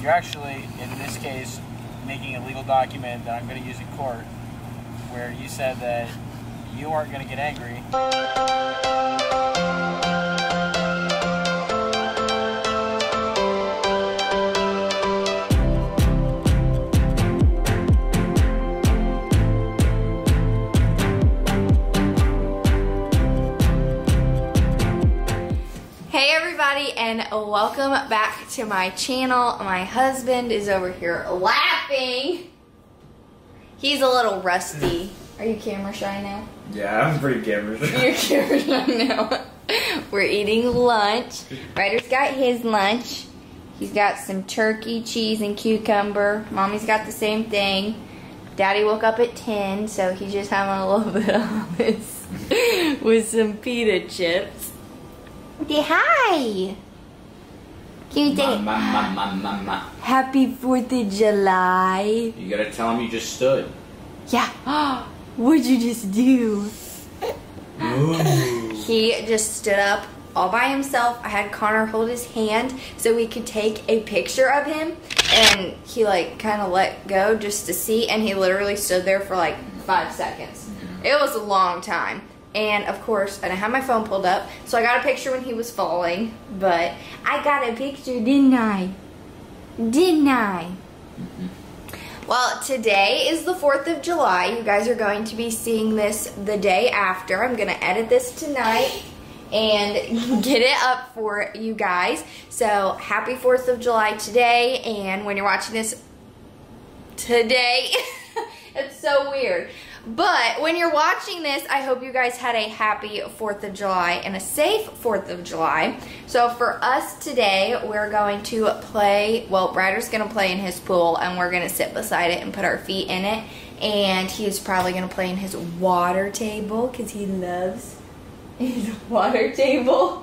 you're actually, in this case, making a legal document that I'm going to use in court, where you said that you aren't going to get angry. Hey everybody, and welcome back to my channel. My husband is over here laughing. He's a little rusty. Are you camera shy now? Yeah, I'm pretty camera shy. You're camera shy now. We're eating lunch. Ryder's got his lunch. He's got some turkey, cheese, and cucumber. Mommy's got the same thing. Daddy woke up at 10, so he's just having a little bit of hummus with some pita chips. Say hi. Can you say Happy 4th of July? You gotta tell him you just stood. Yeah. What'd you just do? He just stood up all by himself. I had Connor hold his hand so we could take a picture of him, and he like kind of let go just to see, and he literally stood there for like 5 seconds. It was a long time. And of course, I didn't have my phone pulled up, so I got a picture when he was falling, but I got a picture, didn't I? Didn't I? Well, today is the 4th of July. You guys are going to be seeing this the day after. I'm going to edit this tonight and get it up for you guys. So, happy 4th of July today, and when you're watching this today, it's so weird. But when you're watching this, I hope you guys had a happy 4th of July and a safe 4th of July. So for us today, we're going to play, well, Ryder's going to play in his pool, and we're going to sit beside it and put our feet in it. And he's probably going to play in his water table because he loves his water table.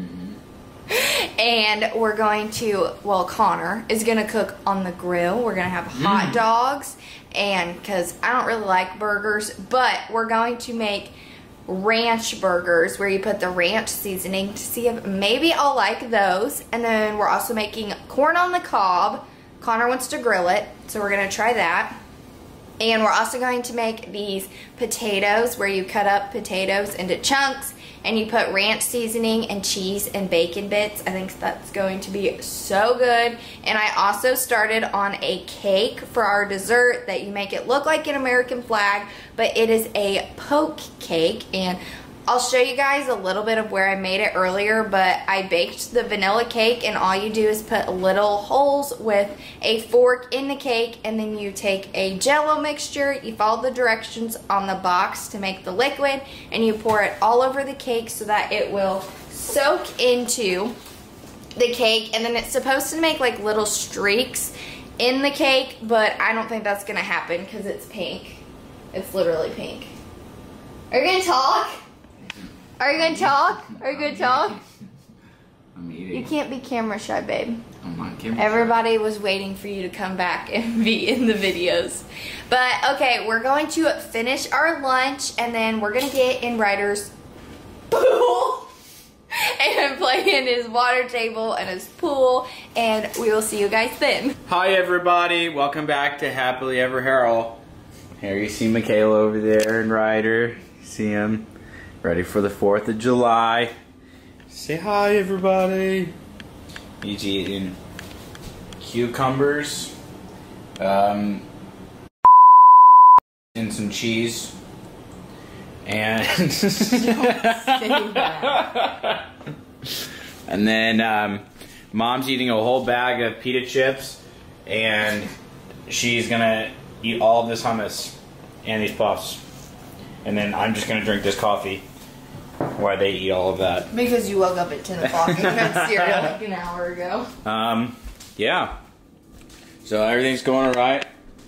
And we're going to, well, Connor is going to cook on the grill. We're going to have hot dogs, and because I don't really like burgers, but we're going to make ranch burgers where you put the ranch seasoning to see if maybe I'll like those. And then we're also making corn on the cob. Connor wants to grill it, so we're going to try that. And we're also going to make these potatoes where you cut up potatoes into chunks and you put ranch seasoning and cheese and bacon bits. I think that's going to be so good. And I also started on a cake for our dessert that you make it look like an American flag, but it is a poke cake. And I'll show you guys a little bit of where I made it earlier, but I baked the vanilla cake, and all you do is put little holes with a fork in the cake, and then you take a Jell-O mixture, you follow the directions on the box to make the liquid, and you pour it all over the cake so that it will soak into the cake. And then it's supposed to make like little streaks in the cake, but I don't think that's gonna happen because it's pink. It's literally pink. Are you gonna talk? Are you gonna talk? Are you gonna talk? I'm eating. You can't be camera shy, babe. I'm not camera Everybody was waiting for you to come back and be in the videos. But okay, we're going to finish our lunch, and then we're gonna get in Ryder's pool and play in his water table and his pool, and we will see you guys then. Hi everybody, welcome back to Happily Ever Harold. Here you see Michaela over there and Ryder. You see him. Ready for the 4th of July. Say hi, everybody. He's eating cucumbers, and some cheese, and Don't say that. and then Mom's eating a whole bag of pita chips, and she's gonna eat all of this hummus and these puffs, and then I'm just gonna drink this coffee. Why they eat all of that? Because you woke up at 10 o'clock and had cereal like an hour ago. Yeah. So everything's going alright.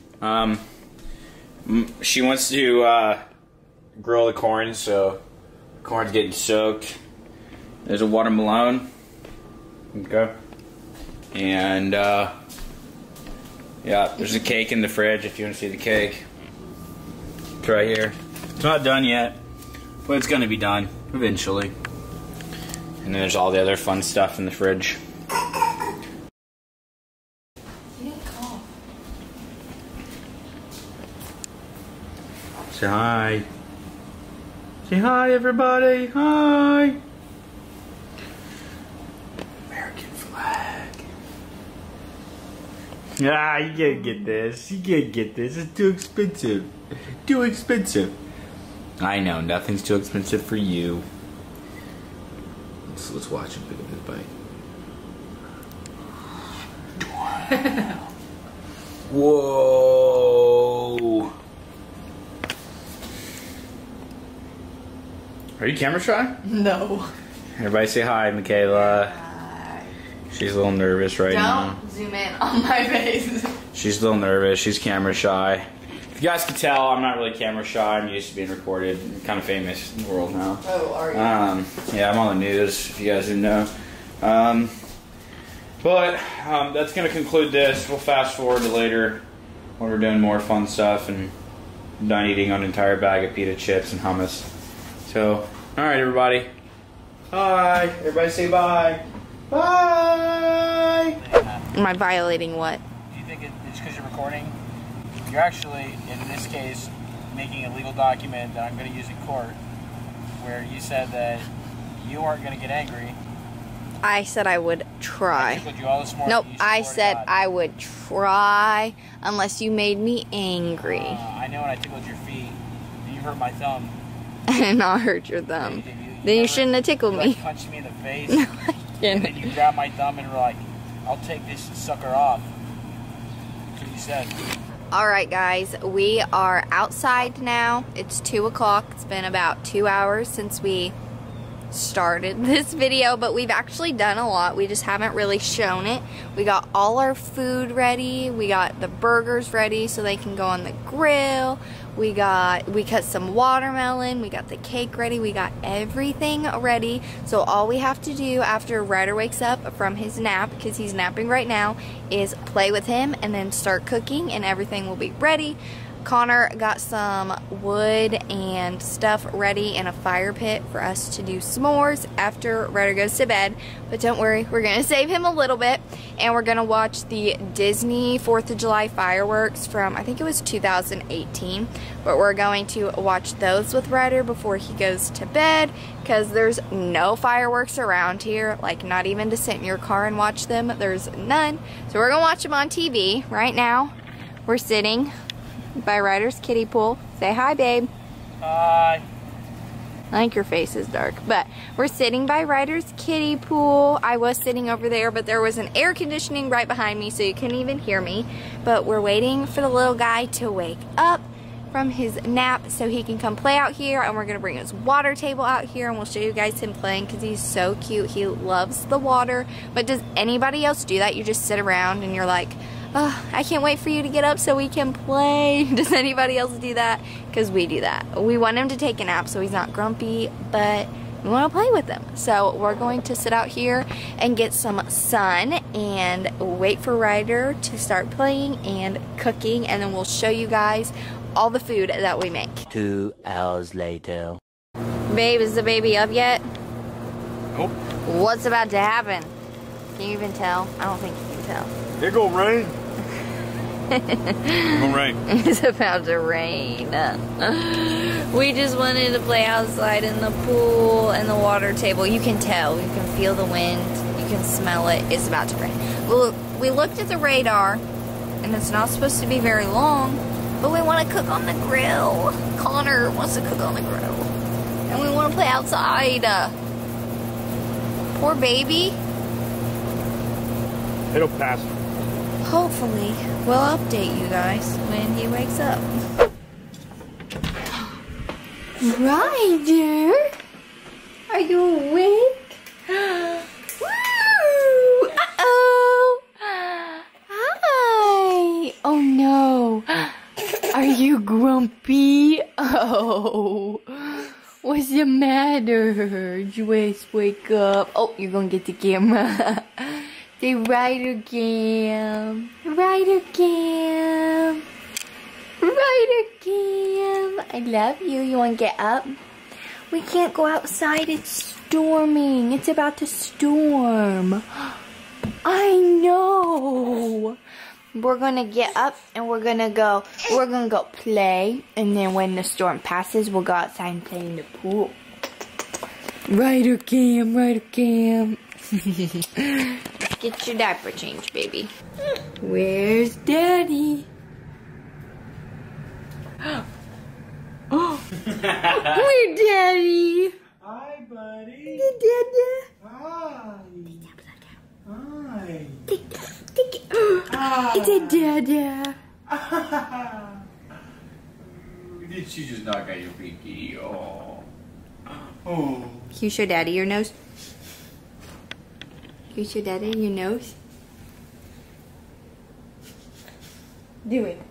She wants to grill the corn, so the corn's getting soaked. There's a watermelon. Okay. And yeah, there's a cake in the fridge if you want to see the cake. It's right here. It's not done yet, but it's gonna be done eventually. And then there's all the other fun stuff in the fridge. Say hi. Say hi, everybody. Hi. American flag. Ah, you can't get this. You can't get this. It's too expensive. Too expensive. I know, nothing's too expensive for you. Let's watch him pick up his bite. Whoa. Are you camera shy? No. Everybody say hi, Michaela. Hi. She's a little nervous right now. Don't zoom in on my face. She's a little nervous. She's camera shy. If you guys can tell, I'm not really camera shy. I'm used to being recorded. I'm kind of famous in the world now. Oh, are you? Yeah, I'm on the news, if you guys didn't know. But that's going to conclude this. We'll fast forward to later when we're doing more fun stuff and done eating an entire bag of pita chips and hummus. So, alright everybody. Bye. Everybody say bye. Bye. Am I violating what? Do you think it's because you're recording? You're actually, in this case, making a legal document that I'm going to use in court where you said that you aren't going to get angry. I said I would I try. tickled you all this morning. Nope, You I swore to said God. I would try unless you made me angry. I know when I tickled your feet, you hurt my thumb. And I hurt your thumb. You Then you never- shouldn't have tickled you, me. like, punched me in the face. And then you grabbed my thumb and were like, I'll take this sucker off. That's what you said. Alright guys, we are outside now. It's 2 o'clock. It's been about 2 hours since we started this video, but we've actually done a lot. We just haven't really shown it. We got all our food ready. We got the burgers ready so they can go on the grill. We cut some watermelon. We got the cake ready. We got everything ready. So all we have to do after Ryder wakes up from his nap, because he's napping right now, is play with him and then start cooking and everything will be ready. Connor got some wood and stuff ready in a fire pit for us to do s'mores after Ryder goes to bed. But don't worry, we're going to save him a little bit. And we're going to watch the Disney 4th of July fireworks from, I think it was 2018. But we're going to watch those with Ryder before he goes to bed. Because there's no fireworks around here. Like, not even to sit in your car and watch them. There's none. So we're going to watch them on TV right now. We're sitting by Ryder's kiddie pool. Say hi, babe. Hi. I think your face is dark, but we're sitting by Ryder's kiddie pool. I was sitting over there, but there was an air conditioning right behind me, so you couldn't even hear me. But we're waiting for the little guy to wake up from his nap so he can come play out here, and we're gonna bring his water table out here and we'll show you guys him playing because he's so cute. He loves the water. But does anybody else do that? You just sit around and you're like, oh, I can't wait for you to get up so we can play. Does anybody else do that? Because we do that. We want him to take a nap so he's not grumpy, but we want to play with him. So we're going to sit out here and get some sun and wait for Ryder to start playing and cooking, and then we'll show you guys all the food that we make. 2 hours later. Babe, is the baby up yet? Nope. What's about to happen? Can you even tell? I don't think you can tell. It gonna rain. It gonna rain. It's about to rain. We just wanted to play outside in the pool and the water table. You can tell. You can feel the wind. You can smell it. It's about to rain. Well, we looked at the radar, and it's not supposed to be very long, but we want to cook on the grill. Connor wants to cook on the grill. And we want to play outside. Poor baby. It'll pass. Hopefully, we'll update you guys when he wakes up. Ryder, are you awake? Woo! Uh-oh! Hi! Oh no! Are you grumpy? Oh! What's the matter? Did you wake up? Oh, you're gonna get the camera. Say Ryder Cam. Ryder Cam. Ryder Cam. I love you. You want to get up? We can't go outside. It's storming. It's about to storm. I know. we're gonna get up and we're gonna go play, and then when the storm passes, we'll go outside and play in the pool. Ryder Cam. Get your diaper changed, baby. Where's Daddy? Where's Daddy? Hi, buddy. Dada. Hi. Hi. It's a Dada. Did she just knock out your pinky? Oh. Can you show Daddy your nose? Can you show Daddy your nose? Do it.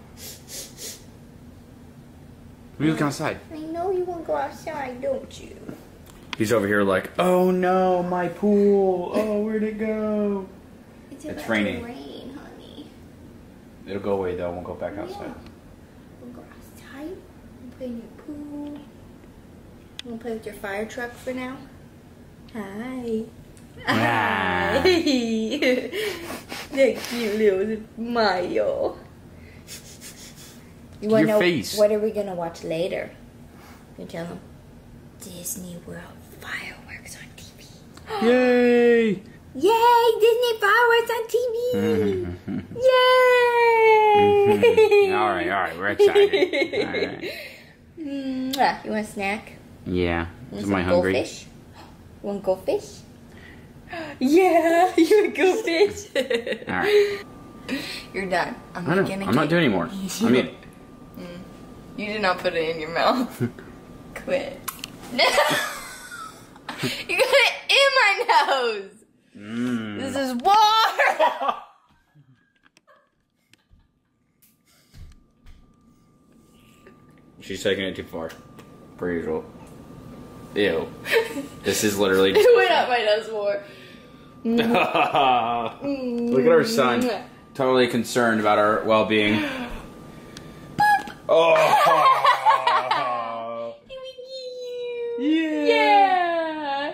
We look outside. I know you want to go outside, don't you? He's over here like, oh no, my pool. Oh, where'd it go? It's It's about raining. to rain, honey. It'll go away though. We'll go back outside. Yeah. We'll go outside and play in your pool. You want to play with your fire truck for now? Hi. Ah. Hi. That cute little smile. You wanna Your know face. what are we gonna watch later? You tell them. Disney World fireworks on TV. Yay! Yay! Disney fireworks on TV! Yay! All right, we're excited. All right. You want a snack? Yeah. You want Am I some hungry? goldfish? You want goldfish? Yeah, you want goldfish? All right. You're done. I'm not doing anymore. I mean, You did not put it in your mouth. Quit. You got it in my nose. This is water. she's taking it too far. Per usual. Ew. This is literally. It went up my nose more. Look at our son. Totally concerned about our well-being. Oh. Yeah.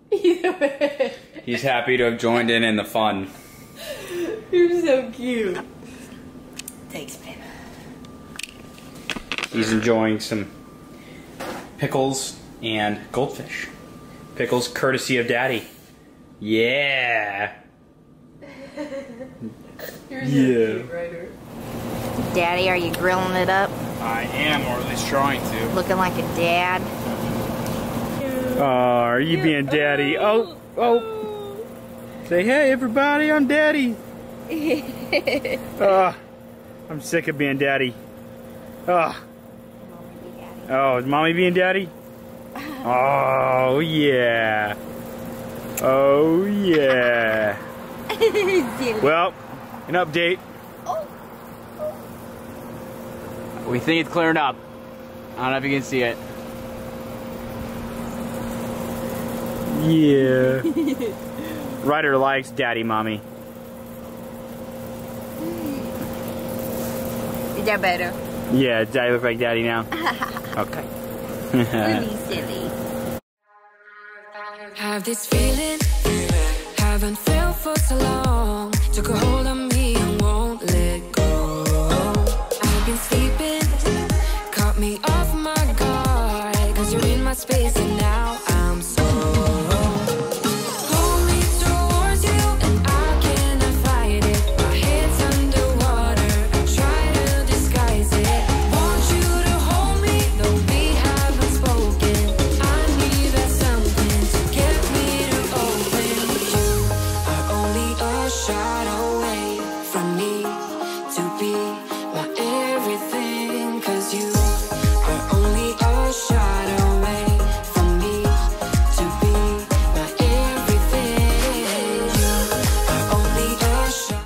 He's happy to have joined in the fun. You're so cute. Thanks, babe. He's enjoying some pickles and goldfish. Pickles courtesy of Daddy. Yeah. You're so cute, Ryder. Daddy, are you grilling it up? I am, or at least trying to. Looking like a dad? Oh, are you being Daddy? Oh. Say hey, everybody, I'm Daddy. I'm sick of being Daddy. Oh, is Mommy being Daddy? Oh, yeah. Oh, yeah. Well, an update. We think it's clearing up. I don't know if you can see it. Yeah. Ryder likes Daddy, Mommy. Is that better? Yeah, does Daddy look like Daddy now? Okay. Really silly. Have this feeling, haven't felt for so long. Took a hold of me and won't let go. I've been sleeping, caught me off my guard. Cause you're in my space and now I'm so. Hold me towards you and I cannot fight it. My head's underwater, I try to disguise it. Want you to hold me, though we haven't spoken. I need that something to get me to open. You are only a shot away from me to be my everything. Cause you are only a shot away from me to be my everything. You are only a shot.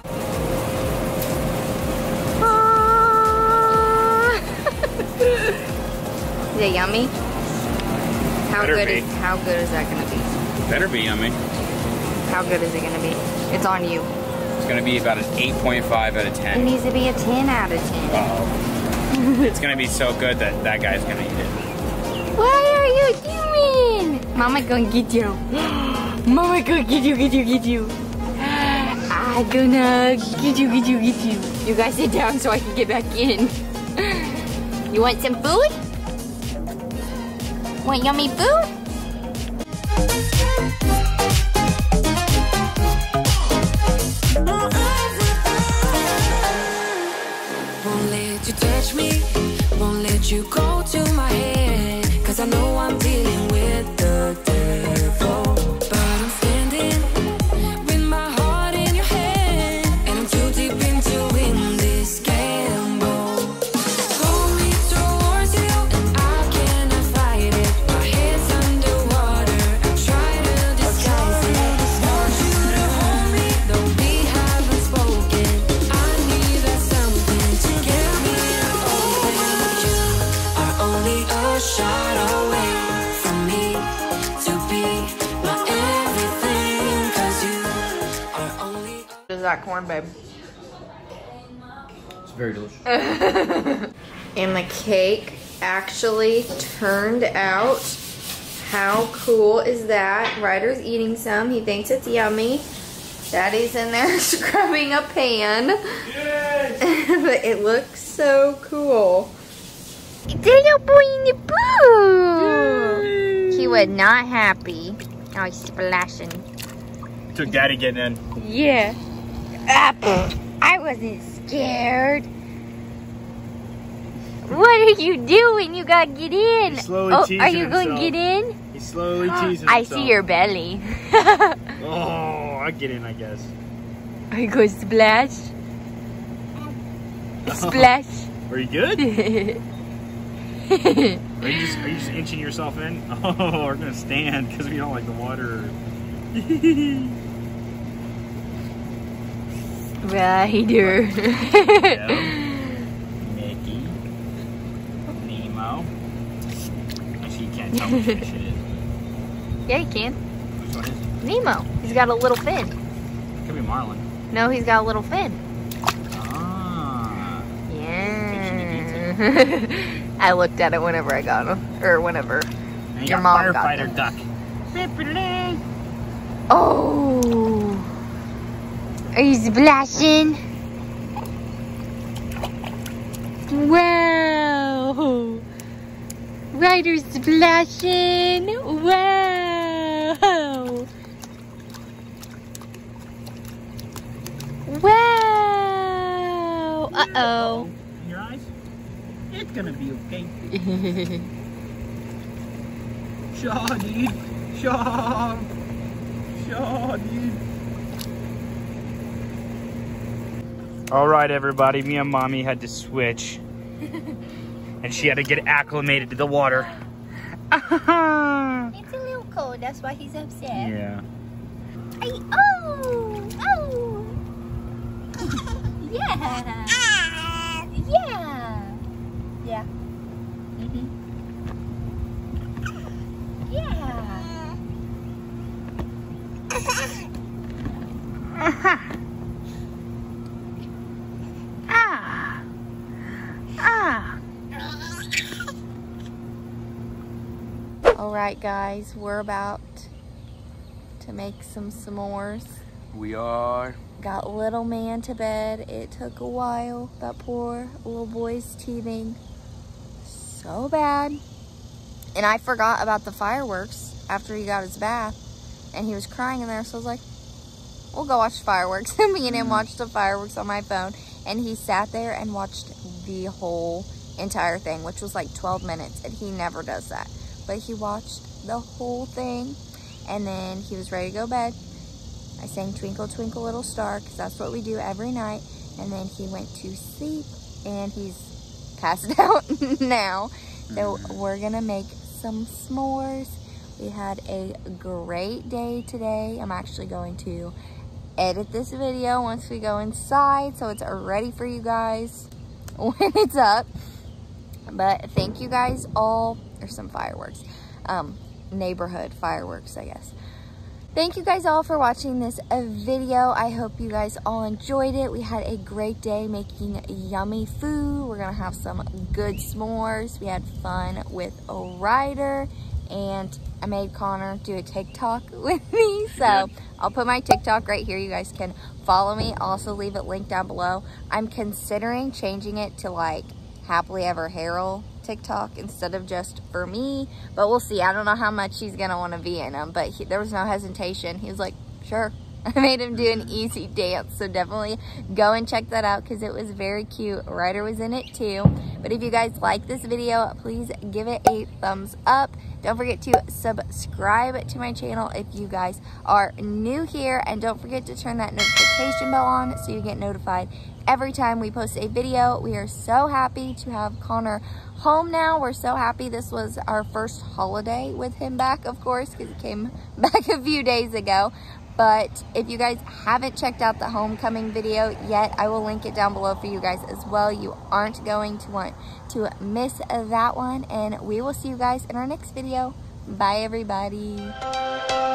Is it yummy? Better be. How good is that gonna be? Better be yummy. How good is it gonna be? It's on you. It's gonna be about an 8.5 out of It 10. needs to be a 10 out of 10. Oh. It's gonna be so good that that guy's gonna eat it. What are you doing? Mama gonna get you. Mama gonna get you. I I'm gonna get you. You guys sit down so I can get back in. You want some food? Want yummy food? Won't let you touch me, won't let you go to my head. Cause I know I'm dealing with the devil. But I'm standing with my heart in your hand. And I'm too deep into win this gamble. Pull me towards you and I cannot fight it. My head's underwater, I try to disguise it. Want you to hold me, though we haven't spoken. I need that something to get me open. You are only a shot away from me to be my everything. Cause you are only Is that corn, babe? It's very delicious. And the cake actually turned out. How cool is that? Ryder's eating some. He thinks it's yummy. Daddy's in there scrubbing a pan. But it looks so cool. It's a little boy in the pool. He was not happy. Oh, he's splashing. Took Daddy getting in. Yeah. I wasn't scared. What are you doing? You gotta get in. He's slowly Are teasing you going to himself. get in? He's slowly teasing I himself. see your belly. Oh, I'll get in, I guess. Are you going to splash? Splash. Are you good? Are you just inching yourself in? Oh, we're gonna stand because we don't like the water. Ryder. Mickey. Nemo. Actually, you can't tell which fish it is. Yeah, you can. Which one is it? Nemo. He's got a little fin. Could be Marlin. No, he's got a little fin. Ah. Yeah. I looked at it whenever I got him. Or whenever And you your got mom got firefighter them. duck. Oh. Are you splashing? Wow. Ryder's splashing. Wow. Wow. Uh-oh. In your eyes? It's gonna be okay. Shaw, dude. Shaw. Shaw, dude. All right, everybody. Me and Mommy had to switch. And she had to get acclimated to the water. It's a little cold. That's why he's upset. Yeah. Oh! Yeah! Yeah! Yeah. Mm-hmm. Yeah! Alright guys, we're about to make some s'mores. We are. Got little man to bed. It took a while. That poor little boy's teething so bad. And I forgot about the fireworks after he got his bath. And he was crying in there, so I was like, we'll go watch fireworks. And me and him watched the fireworks on my phone. And he sat there and watched the whole entire thing, which was like 12 minutes. And he never does that. But he watched the whole thing. And then he was ready to go to bed. I sang Twinkle, Twinkle, Little Star, because that's what we do every night. And then he went to sleep, and he's passed out now. So we're going to make some s'mores. We had a great day today. I'm actually going to edit this video once we go inside, so it's ready for you guys when it's up. But thank you guys all. There's some fireworks. Neighborhood fireworks, I guess. Thank you guys all for watching this video. I hope you guys all enjoyed it. We had a great day making yummy food. We're gonna have some good s'mores. We had fun with Ryder and I made Connor do a TikTok with me. So I'll put my TikTok right here. You guys can follow me. I'll also leave it linked down below. I'm considering changing it to like Happily Ever Harold TikTok instead of just for me, but we'll see. I don't know how much he's gonna want to be in them, but there was no hesitation. He was like, sure. I made him do an easy dance, so definitely go and check that out because it was very cute. Ryder was in it too. But if you guys like this video, please give it a thumbs up. Don't forget to subscribe to my channel if you guys are new here, and don't forget to turn that notification bell on so you get notified every time we post a video. We are so happy to have Connor home now. We're so happy. This was our first holiday with him back, of course, because he came back a few days ago. But if you guys haven't checked out the homecoming video yet, I will link it down below for you guys as well. You aren't going to want to miss that one. And we will see you guys in our next video. Bye, everybody.